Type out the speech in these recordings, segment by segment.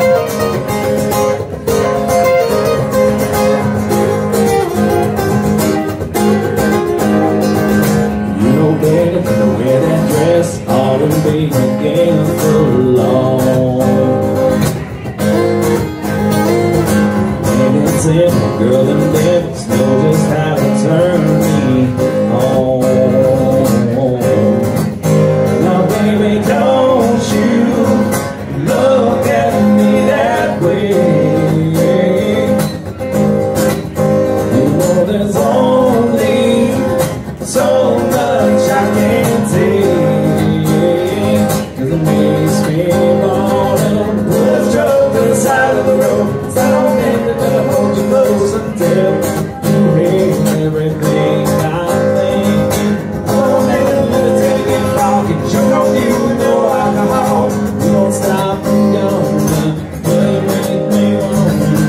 Wear that dress, all the baby again so long. And it's in my girl and lips know just how to turn me on. Now baby, don't you look at me that way. You know there's only so much I can take, 'cause it makes me wanna put a stroke to the side of the road. So I don't think that I'll hold you close until you hear everything I'm thinking. Oh man, let me take it rockin', choke on you with no alcohol. You won't stop and go, but you make me wanna.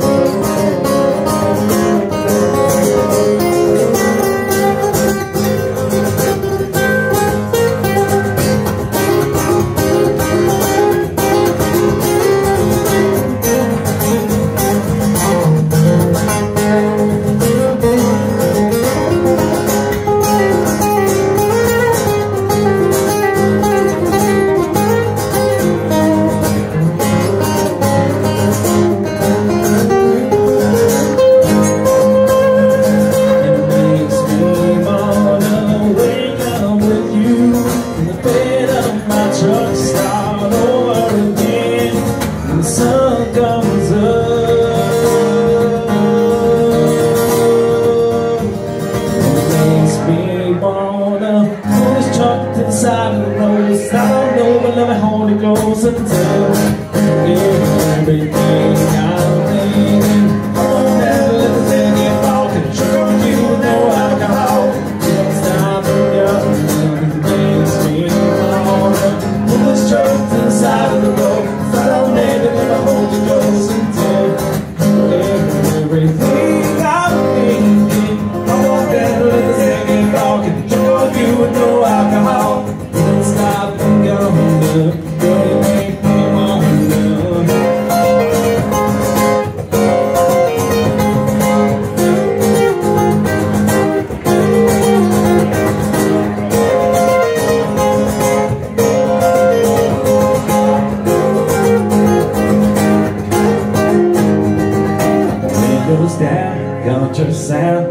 Side of the road, I don't know, but let me hold it close until everything I'm thinking. Oh, never let the thing get fall, control you with no alcohol. You don't stop and go, it makes me wanna pull the stroke to the side of the road. I don't ever let me hold you close until everything I'm thinking. Oh, never let the thing get fall, control you with no alcohol. Stop and go, girl, you make me wonder. Windows down, got your sound,